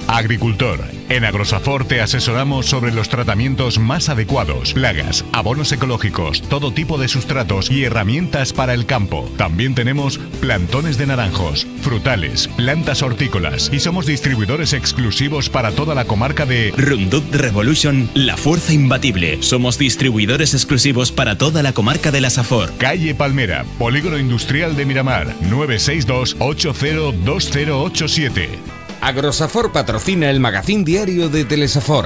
Agricultor. En Agrosafor te asesoramos sobre los tratamientos más adecuados, plagas, abonos ecológicos, todo tipo de sustratos y herramientas para el campo. También tenemos plantones de naranjos, frutales, plantas hortícolas y somos distribuidores exclusivos para toda la comarca de Roundup Revolution, la fuerza imbatible. Somos distribuidores exclusivos para toda la comarca de la Safor. Calle Palmera, Polígono Industrial de Miramar, 962 802087. Agrosafor patrocina el magazín diario de Telesafor.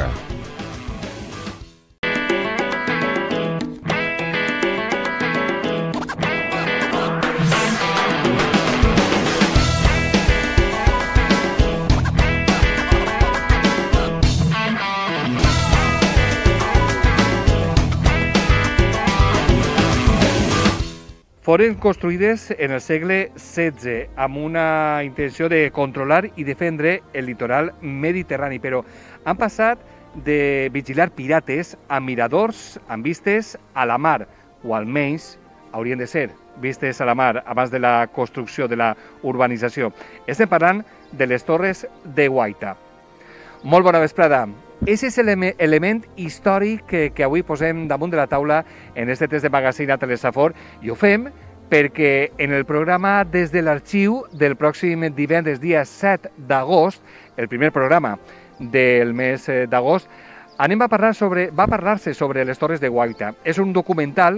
Foren construïdes en el segle XVI amb una intenció de controlar i defendre el litoral mediterrani, però han passat de vigilar pirates a miradors amb vistes a la mar, o almenys haurien de ser vistes a la mar abans de la construcció de la urbanització. Estem parlant de les Torres de Guaita. Molt bona vesprada. Aquest és l'element històric que avui posem damunt de la taula en este test de magazín a Telesafor, i ho fem perquè en el programa Des de l'Arxiu del pròxim divendres, dia 7 d'agost, el primer programa del mes d'agost, va parlar-se sobre les Torres de Guaita. És un documental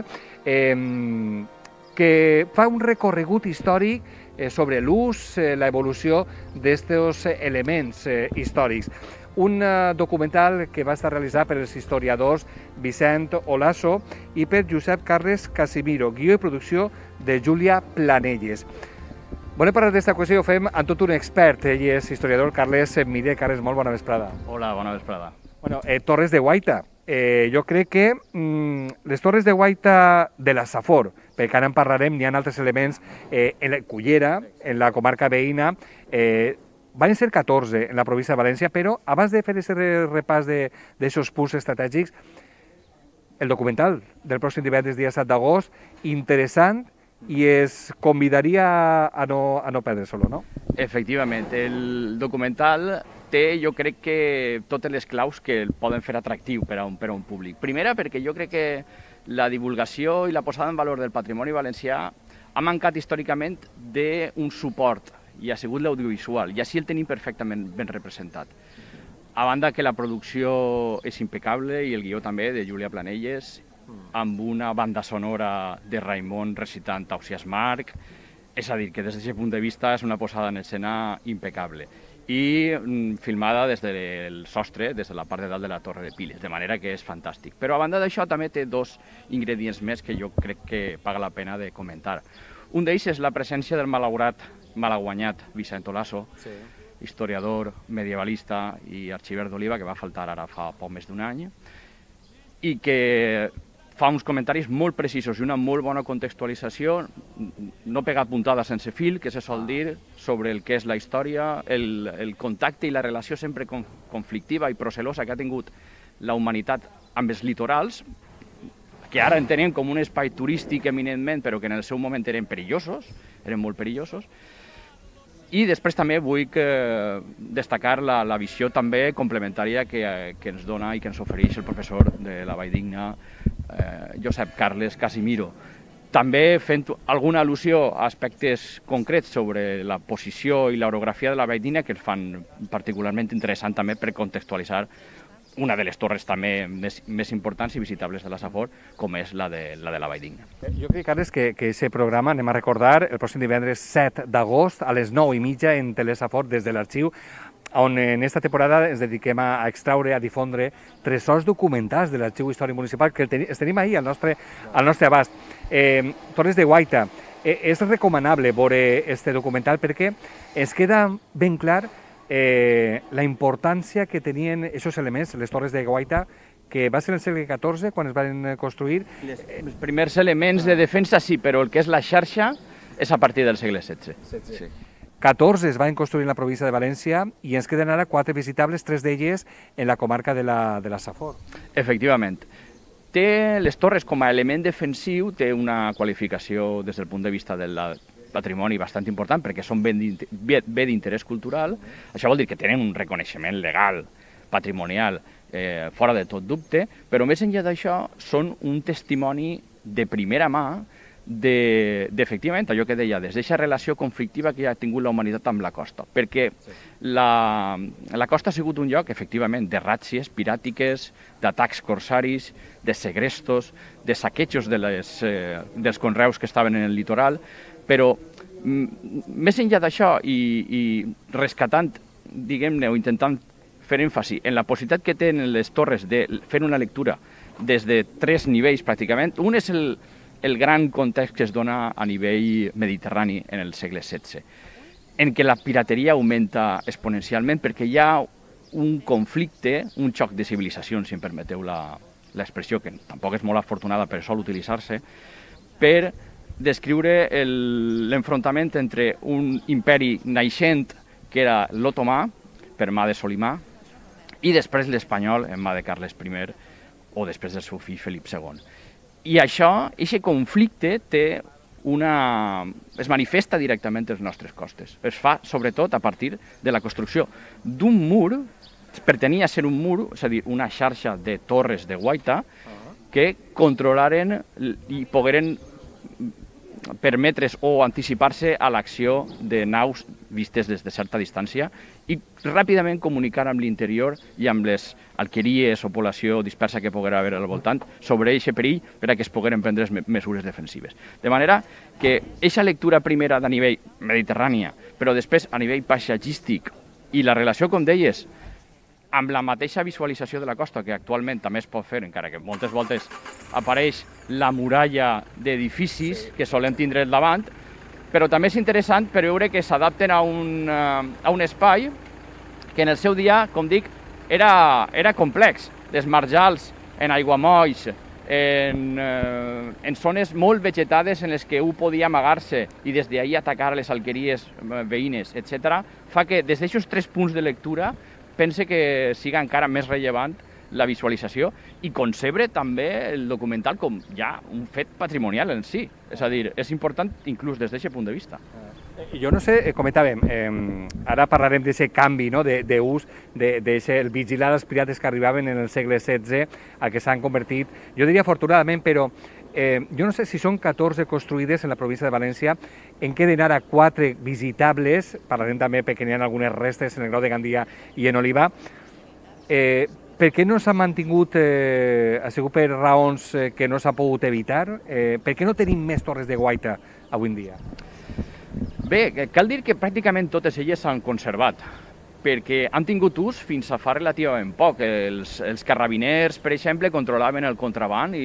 que fa un recorregut històric sobre l'ús, l'evolució d'estos elements històrics. Un documental que va estar realitzat per els historiadors Vicent Olaso i per Josep Carles Casimiro, guió i producció de Júlia Planelles. Volem parlar d'aquesta qüestió, ho fem amb tot un expert, ell és historiador Carles Mire. Carles, molt bona vesprada. Hola, bona vesprada. Bueno, Torres de Guaita. Jo crec que les Torres de Guaita de la Safor, perquè ara en parlarem, n'hi ha altres elements en la Cullera, en la comarca veïna, van ser 14 en la província de València, però abans de fer aquest repàs d'aixòs punts estratègics, el documental del pròxim divendres, dia 7 d'agost, interessant, i es convidaria a no perdre-se-lo, no? Efectivament, el documental té, jo crec que, totes les claus que el poden fer atractiu per a un públic. Primera, perquè jo crec que la divulgació i la posada en valor del patrimoni valencià ha mancat històricament d'un suport, i ha sigut l'audiovisual, i així el tenim perfectament ben representat. A banda que la producció és impecable i el guió també de Júlia Planelles, amb una banda sonora de Raimon recitant Ausiàs Marc, és a dir, que des d'aquest punt de vista és una posada en escena impecable i filmada des del sostre, des de la part de dalt de la Torre de Piles, de manera que és fantàstic. Però a banda d'això també té dos ingredients més que jo crec que paga la pena de comentar. Un d'ells és la presència del malaguanyat Vicent Olaso, historiador, medievalista i arxiver d'Oliva, que va faltar ara fa poc més d'un any, i que fa uns comentaris molt precisos i una molt bona contextualització, no pegar puntada sense fil, que se sol dir, sobre el que és la història, el contacte i la relació sempre conflictiva i procelosa que ha tingut la humanitat amb els litorals, que ara entenem com un espai turístic eminentment, però que en el seu moment eren perillosos, eren molt perillosos. I després també vull destacar la visió també complementària que ens dona i que ens ofereix el professor de la Valldigna, Josep Carles Casimiro. També fent alguna al·lusió a aspectes concrets sobre la posició i l'orografia de la Valldigna que els fan particularment interessant també per contextualitzar una de les torres també més importants i visitables de la Safor, com és la de la Valldigna. Jo crec, Carles, que aquest programa, anem a recordar, el pròxim divendres 7 d'agost a les 9:30 en Telesafor des de l'Arxiu, on en aquesta temporada ens dediquem a extraure, a difondre tresors documentals de l'Arxiu Històric Municipal que els tenim ahir al nostre abast. Torres de Guaita. És recomanable veure aquest documental perquè ens queda ben clar la importància que tenien aquests elements, les Torres de Guaita, que va ser en el segle XIV quan es van construir. Els primers elements de defensa sí, però el que és la xarxa és a partir del segle XVI. 14 es van construir en la província de València i ens queden ara 4 visitables, 3 d'elles en la comarca de la Safor. Efectivament. Les torres com a element defensiu té una qualificació des del punt de vista de patrimoni bastant important perquè són bé d'interès cultural, això vol dir que tenen un reconeixement legal, patrimonial, fora de tot dubte, però més enllà d'això són un testimoni de primera mà d'efectivament allò que deia, d'aquesta relació conflictiva que ha tingut la humanitat amb la costa, perquè la costa ha sigut un lloc, efectivament, de ràtzies piràtiques, d'atacs corsaris, de segrestos, de saquejos dels conreus que estaven en el litoral, però més enllà d'això i rescatant, diguem-ne, o intentant fer èmfasi en la possibilitat que tenen les torres de fer una lectura des de 3 nivells pràcticament, un és el gran context que es dona a nivell mediterrani en el segle XVI, en què la pirateria augmenta exponencialment perquè hi ha un conflicte, un xoc de civilisacions, si em permeteu l'expressió, que tampoc és molt afortunada però sol utilitzar-se, per descriure l'enfrontament entre un imperi naixent, que era l'otomà, per mà de Solimà, i després l'espanyol, en mà de Carles I, o després del seu fill Felip II. I això, aquest conflicte es manifesta directament a les nostres costes. Es fa, sobretot, a partir de la construcció d'un mur, pretenia ser un mur, és a dir, una xarxa de torres de guaita, que controlaren i pogueren permetre's o anticipar-se a l'acció de naus vistes des de certa distància i ràpidament comunicar amb l'interior i amb les alqueries o població dispersa que poguera haver al voltant sobre aquest perill per a que es pogueren prendre mesures defensives. De manera que aquesta lectura primera de nivell mediterrània, però després a nivell paisatgístic i la relació, com deies, amb la mateixa visualització de la costa, que actualment també es pot fer, encara que moltes voltes apareix la muralla d'edificis que solen tindre al davant, però també és interessant per veure que s'adapten a un espai que en el seu dia, com dic, era complex. Des marjals, en aiguamolls, en zones molt vegetades en les que un podia amagar-se i des d'ahir atacar les alqueries veïnes, etc., fa que des d'aquests 3 punts de lectura pense que siga encara més rellevant la visualització i concebre també el documental com ja un fet patrimonial en si. És a dir, és important inclús des d'aquest punt de vista. Jo no sé, comentàvem, ara parlarem d'aquest canvi d'ús, del vigilar els pirates que arribaven en el segle XVI, a que s'han convertit, jo diria afortunadament, però jo no sé si són 14 construïdes en la província de València, en queden ara 4 visitables, parlarem també perquè n'hi ha algunes restes en el Grau de Gandia i en Oliva. Per què no s'ha mantingut, ha sigut per raons que no s'ha pogut evitar? Per què no tenim més torres de guaita avui en dia? Bé, cal dir que pràcticament totes elles s'han conservat, perquè han tingut ús fins a fa relativament poc. Els carrabiners, per exemple, controlaven el contraban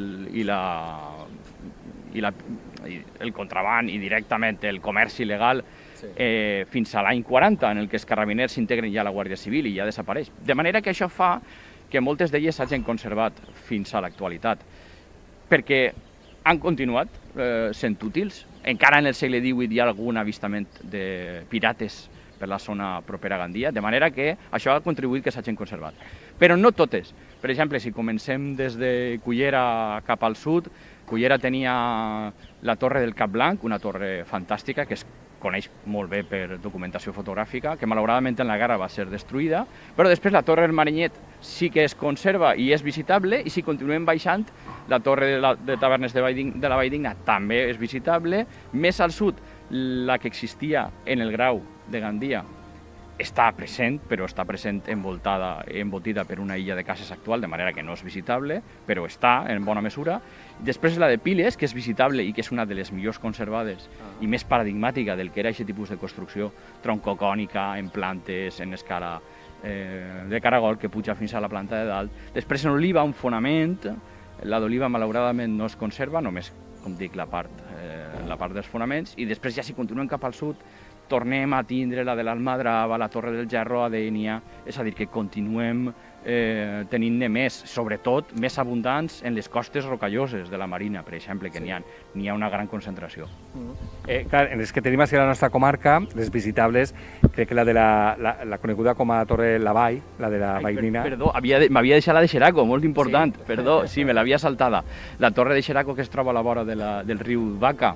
el contraban i directament el comerç il·legal fins a l'any 40, en el que els carrabiners s'integren ja a la Guàrdia Civil i ja desapareix. De manera que això fa que moltes d'elles s'hagin conservat fins a l'actualitat, perquè han continuat sent útils. Encara en el segle XVIII hi ha algun avistament de pirates per la zona propera a Gandia, de manera que això ha contribuït que s'hagin conservat. Però no totes. Per exemple, si comencem des de Cullera cap al sud, Cullera tenia la Torre del Cap Blanc, una torre fantàstica que es coneix molt bé per documentació fotogràfica, que malauradament en la guerra va ser destruïda, però després la Torre del Marinyet sí que es conserva i és visitable, i si continuem baixant, la Torre de Tavernes de la Valldigna també és visitable. Més al sud, la que existia en el Grau de Gandia està present, però està present envoltida per una illa de cases actual, de manera que no és visitable, però està en bona mesura. Després la de Piles, que és visitable i que és una de les millors conservades i més paradigmàtica del que era aquest tipus de construcció troncocònica, en plantes, en escala de caragol, que puja fins a la planta de dalt. Després en Oliva, un fonament, la d'Oliva malauradament no es conserva, només, com dic, la part dels fonaments, i després ja si continuem cap al sud, tornem a tindre la de l'Almadrava, la Torre del Gerro a Dénia, és a dir, que continuem tenint-ne més, sobretot més abundants en les costes rocalloses de la Marina, per exemple, que n'hi ha una gran concentració. Clar, en les que tenim a la nostra comarca, les visitables, crec que la de la coneguda com a Torre la Vall, la de la Valldigna... Perdó, m'havia deixat la de Xeraco, molt important, perdó, sí, me l'havia saltada. La Torre de Xeraco, que es troba a la vora del riu Vaca,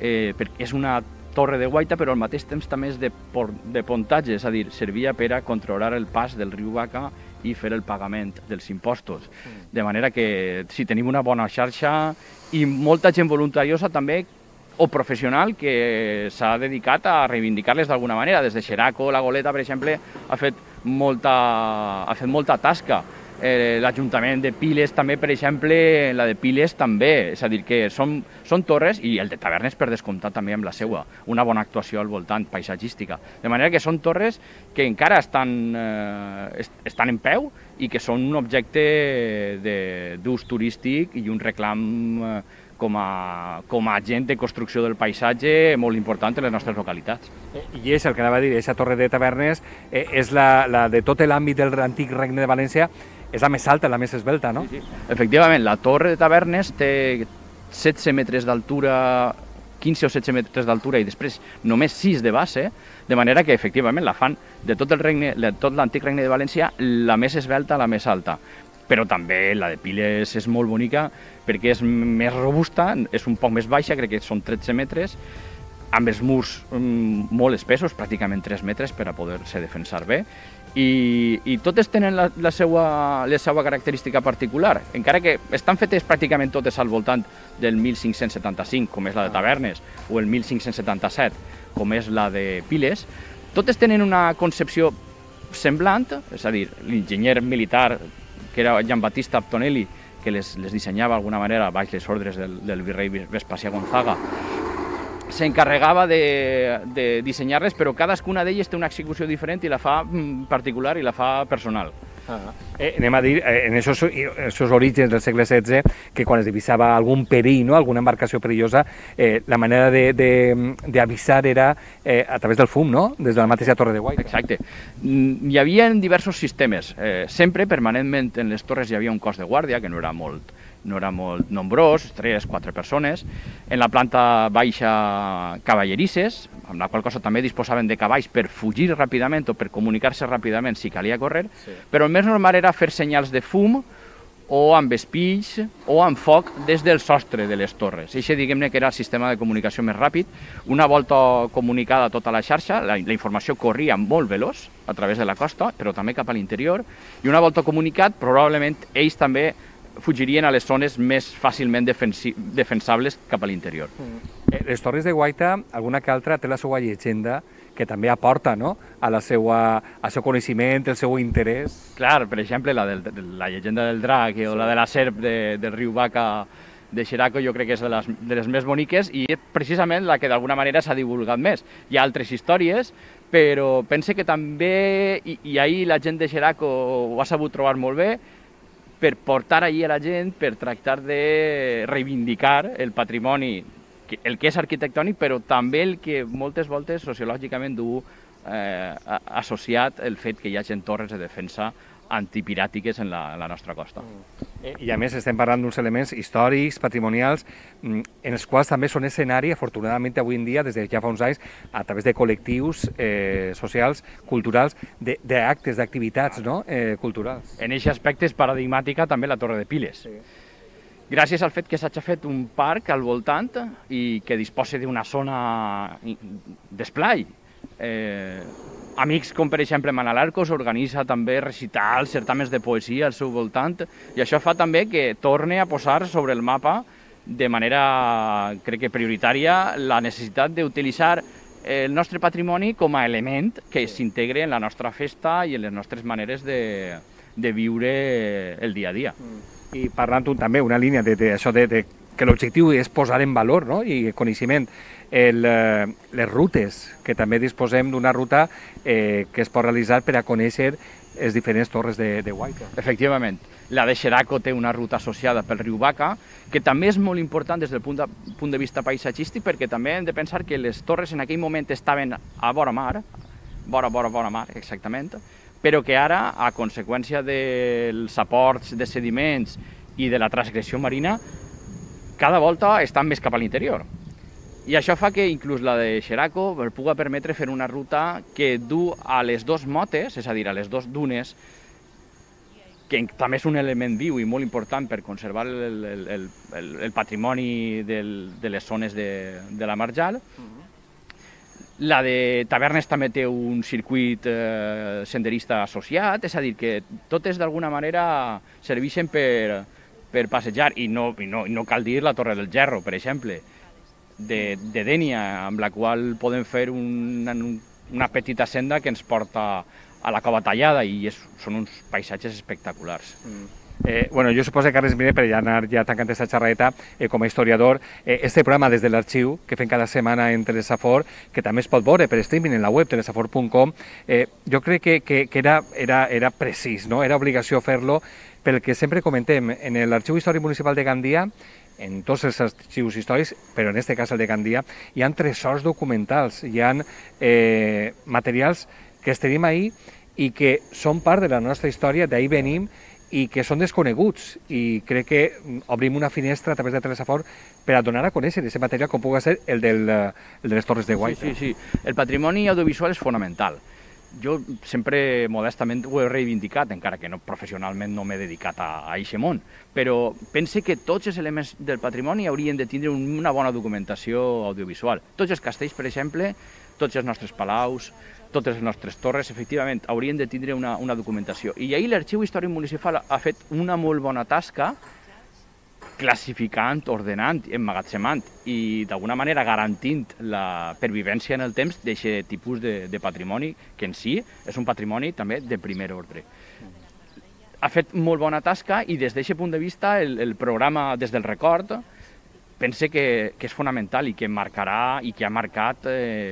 perquè és una torre de guaita, però al mateix temps també és de pontatge, és a dir, servia per a controlar el pas del riu Vaca i fer el pagament dels impostos. De manera que si tenim una bona xarxa i molta gent voluntariosa també, o professional, que s'ha dedicat a reivindicar-les d'alguna manera. Des de Xeraco, la Goleta, per exemple, ha fet molta tasca. L'Ajuntament de Piles també, per exemple, la de Piles també. És a dir, que són torres, i el de Tavernes per descomptat també amb la seua, una bona actuació al voltant, paisatgística. De manera que són torres que encara estan en peu i que són un objecte d'ús turístic i un reclam com a agent de construcció del paisatge molt important en les nostres localitats. I és el que anava a dir, aquesta torre de Tavernes és la de tot l'àmbit del antic Regne de València, és la més alta, la més esbelta, no? Sí. Efectivament, la torre de Tavernes té 16 metres d'altura, 15 o 16 metres d'altura i després només 6 de base, de manera que efectivament la fan de tot l'antic Regne de València la més esbelta, la més alta. Però també la de Piles és molt bonica perquè és més robusta, és un poc més baixa, crec que són 13 metres, amb els murs molt espessos, pràcticament 3 metres per a poder-se defensar bé, i totes tenen la seva característica particular, encara que estan fetes pràcticament totes al voltant del 1575, com és la de Tavernes, o el 1577, com és la de Piles. Totes tenen una concepció semblant, és a dir, l'enginyer militar, que era Giambattista Antonelli, que les dissenyava d'alguna manera baix les ordres del virrei Vespasià Gonzaga, s'encarregava de dissenyar-les, però cadascuna d'elles té una execució diferent i la fa particular i la fa personal. Anem a dir, en aquests orígens del segle XVI, que quan es divisava algun perill, no? Alguna embarcació perillosa, la manera d'avisar era a través del fum, no? Des de la mateixa torre de guaita. Exacte. Hi havia diversos sistemes. Sempre, permanentment, en les torres hi havia un cos de guàrdia, que no era molt nombrós, 3-4 persones. En la planta baixa, cavallerisses, amb la qual cosa també disposaven de cavalls per fugir ràpidament o per comunicar-se ràpidament si calia córrer, però el més normal era fer senyals de fum o amb espills o amb foc des del sostre de les torres. Això, diguem-ne, que era el sistema de comunicació més ràpid. Una volta comunicada tota la xarxa, la informació corria molt veloç a través de la costa, però també cap a l'interior, i una volta comunicat, probablement ells també fugirien a les zones més fàcilment defensables cap a l'interior. Les torres de guaita, alguna que altra, té la seva llegenda que també aporta, no?, al seu coneixement, el seu interès. Clar, per exemple, la llegenda del drac o la de la serp del riu Vaca de Xeraco jo crec que és de les més boniques i és precisament la que d'alguna manera s'ha divulgat més. Hi ha altres històries, però pense que també, i ahir la gent de Xeraco ho ha sabut trobar molt bé, per portar allí a la gent, per tractar de reivindicar el patrimoni, el que és arquitectònic, però també el que moltes voltes sociològicament du associat el fet que hi hagi torres de defensa antipiràtiques en la nostra costa. I a més estem parlant d'uns elements històrics, patrimonials, en els quals també són escenari, afortunadament avui en dia, des de ja fa uns anys, a través de col·lectius socials, culturals, d'actes, d'activitats culturals. En aquest aspecte és paradigmàtica també la Torre de Piles. Gràcies al fet que s'ha fet un parc al voltant i que disposa d'una zona d'esplai. Amics com, per exemple, Manal Arcos organitza també recitals, certàmens de poesia al seu voltant, i això fa també que torni a posar sobre el mapa de manera, crec que prioritària, la necessitat d'utilitzar el nostre patrimoni com a element que s'integre en la nostra festa i en les nostres maneres de viure el dia a dia. I parlant també una línia d'això que l'objectiu és posar en valor, no?, i coneixement, les rutes, que també disposem d'una ruta que es pot realitzar per a conèixer les diferents torres de guaita. Efectivament. La de Xeraco té una ruta associada pel riu Vaca, que també és molt important des del punt de vista paisatgístic, perquè també hem de pensar que les torres en aquell moment estaven a vora mar, vora mar, exactament, però que ara, a conseqüència dels aports de sediments i de la transgressió marina, cada volta estan més cap a l'interior. I això fa que inclús la de Xeraco pugui permetre fer una ruta que du a les dues motes, és a dir, a les dues dunes, que també és un element viu i molt important per conservar el patrimoni de les zones de la Marjal. La de Tavernes també té un circuit senderista associat, és a dir, que totes d'alguna manera serveixen per passejar, i no cal dir la Torre del Gerro, per exemple, de Dénia, amb la qual podem fer una petita senda que ens porta a la Cova Tallada, i són uns paisatges espectaculars. Bueno, jo suposo, Carles Miret, per anar ja tancant aquesta xerradeta, com a historiador, este programa des de l'arxiu que fem cada setmana en Telesafor, que també es pot veure per streaming en la web telesafor.com, jo crec que era precís, no? Era obligació fer-lo, pel que sempre comentem, en l'Arxiu Històric Municipal de Gandia, en tots els arxius històrics, però en aquest cas el de Gandia, hi ha tresors documentals, hi ha materials que els tenim ahir i que són part de la nostra història, d'ahir venim, i que són desconeguts, i crec que obrim una finestra a través de Telesafor per a donar a conèixer aquest material com pugui ser el de les Torres de Guaita. Sí. El patrimoni audiovisual és fonamental. Jo sempre, modestament, ho he reivindicat, encara que professionalment no m'he dedicat a aquest món, però pense que tots els elements del patrimoni haurien de tindre una bona documentació audiovisual. Tots els castells, per exemple, tots els nostres palaus, totes les nostres torres, efectivament, haurien de tindre una documentació. I ahir l'Arxiu Històric Municipal ha fet una molt bona tasca classificant, ordenant, emmagatzemant i d'alguna manera garantint la pervivència en el temps d'aquest tipus de patrimoni, que en si és un patrimoni també de primer ordre. Ha fet molt bona tasca i des d'aquest punt de vista el programa Des del Record pense que és fonamental i que marcarà i que ha marcat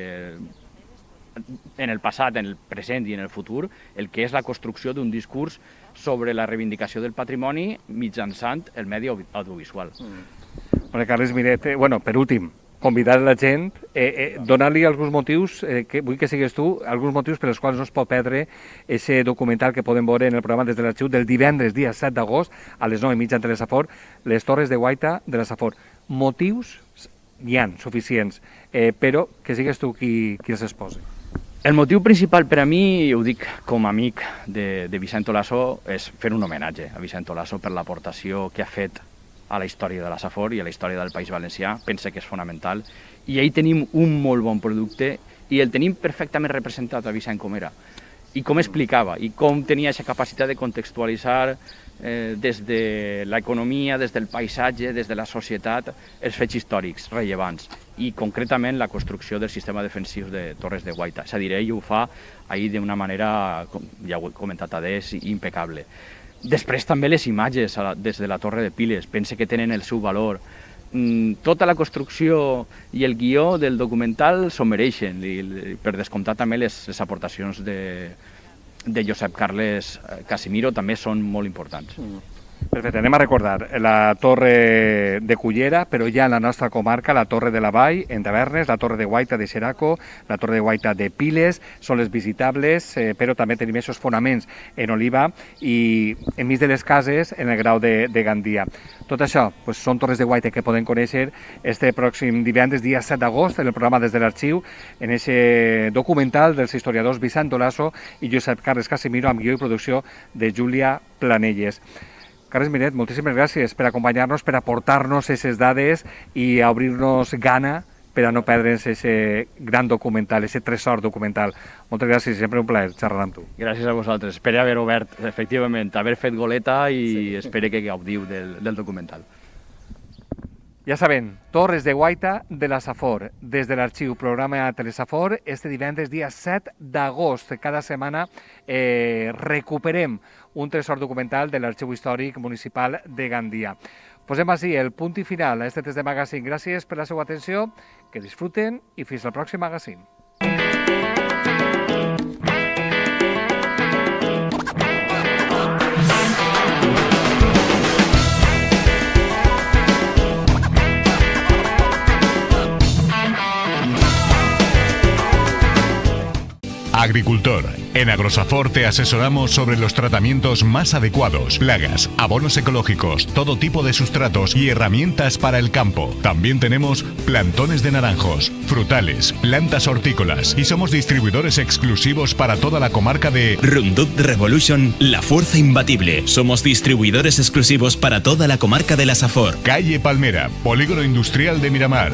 en el passat, en el present i en el futur, el que és la construcció d'un discurs sobre la reivindicació del patrimoni mitjançant el medi audiovisual. Bueno, Carles Miret, per últim, convidar la gent, donar-li alguns motius, que vull que sigues tu, alguns motius per als quals no es pot perdre aquest documental que podem veure en el programa Des de l'Arxiu del divendres, dia 7 d'agost, a les 9:30 en Telesafor, les Torres de Guaita de la Safor. Motius hi ha suficients, però que sigues tu qui els exposi. El motiu principal per a mi, ho dic com a amic de Vicent Olaso, és fer un homenatge a Vicent Olaso per l'aportació que ha fet a la història de la Safor i a la història del País Valencià. Pense que és fonamental. I ahir tenim un molt bon producte i el tenim perfectament representat a Vicent com era. I com explicava, i com tenia aquesta capacitat de contextualitzar des de l'economia, des del paisatge, des de la societat, els fets històrics rellevants i concretament la construcció del sistema defensiu de Torres de Guaita. És a dir, ell ho fa ahir d'una manera, ja ho he comentat adés, impecable. Després també les imatges des de la Torre de Piles, pense que tenen el seu valor. Tota la construcció i el guió del documental s'ho mereixen, i per descomptar també les aportacions de Josep Carles Casimiro també són molt importants. Perfecte, anem a recordar la Torre de Cullera, però ja en la nostra comarca, la Torre de la Vall, en Tavernes, la Torre de Guaita de Xeraco, la Torre de Guaita de Piles, són les visitables, però també tenim aquests fonaments en Oliva i enmig de les cases en el Grau de Gandia. Tot això són Torres de Guaita que podem conèixer este pròxim divendres, dia 7 d'agost, en el programa Des de l'Arxiu, en aquest documental dels historiadors Vicent Olaso i Josep Carles Casimiro, amb guió i producció de Júlia Planelles. Carles Miret, moltíssimes gràcies per acompanyar-nos, per aportar-nos aquestes dades i a obrir-nos gana per a no perdre'ns aquest gran documental, aquest tresor documental. Moltes gràcies, sempre un plaer xerrar amb tu. Gràcies a vosaltres. Espero haver obert, efectivament, haver fet goleta i espero que gaudiu del documental. Ja saben, Torres de Guaita de la Safor, des de l'Arxiu, programa a Telesafor, este divendres, dia 7 d'agost. Cada setmana recuperem un tresor documental de l'Arxiu Històric Municipal de Gandia. Posem així el punt i final a este test de magazine. Gràcies per la seva atenció, que disfruten i fins al pròxim magazine. Agricultor, En Agrosafor te asesoramos sobre los tratamientos más adecuados, plagas, abonos ecológicos, todo tipo de sustratos y herramientas para el campo. También tenemos plantones de naranjos, frutales, plantas hortícolas y somos distribuidores exclusivos para toda la comarca de Roundup Revolution, la fuerza imbatible. Somos distribuidores exclusivos para toda la comarca de la Safor. Calle Palmera, Polígono Industrial de Miramar,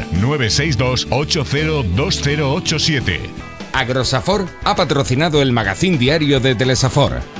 962-802087. Agrosafor ha patrocinado el magazín diario de Telesafor.